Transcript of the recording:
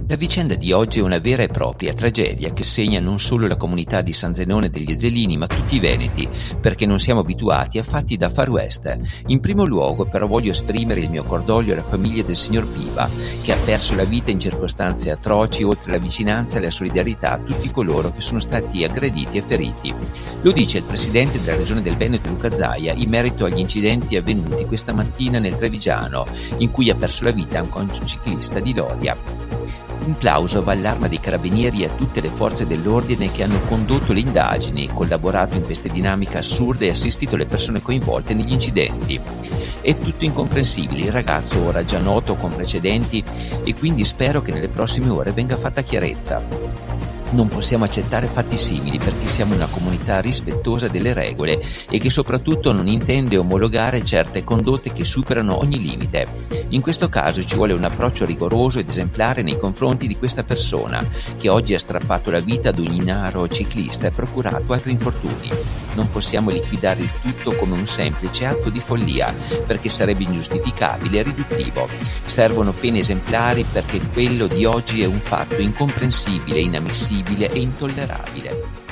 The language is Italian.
La vicenda di oggi è una vera e propria tragedia che segna non solo la comunità di San Zenone degli Ezzelini, ma tutti i veneti, perché non siamo abituati a fatti da Far West. In primo luogo, però, voglio esprimere il mio cordoglio alla famiglia del signor Piva, che ha perso la vita in circostanze atroci, oltre alla vicinanza e la solidarietà a tutti coloro che sono stati aggrediti e feriti. Lo dice il presidente della Regione del Veneto, Luca Zaia, in merito agli incidenti avvenuti questa mattina nel Trevigiano, in cui ha perso la vita anche un ciclista di Loria. Un plauso va all'Arma dei Carabinieri e a tutte le forze dell'ordine che hanno condotto le indagini, collaborato in queste dinamiche assurde e assistito le persone coinvolte negli incidenti. È tutto incomprensibile, il ragazzo ora già noto con precedenti e quindi spero che nelle prossime ore venga fatta chiarezza. Non possiamo accettare fatti simili perché siamo una comunità rispettosa delle regole e che soprattutto non intende omologare certe condotte che superano ogni limite. In questo caso ci vuole un approccio rigoroso ed esemplare nei confronti di questa persona che oggi ha strappato la vita ad un ignaro ciclista e procurato altri infortuni. Non possiamo liquidare il tutto come un semplice atto di follia perché sarebbe ingiustificabile e riduttivo. Servono pene esemplari perché quello di oggi è un fatto incomprensibile, inammissibile e intollerabile.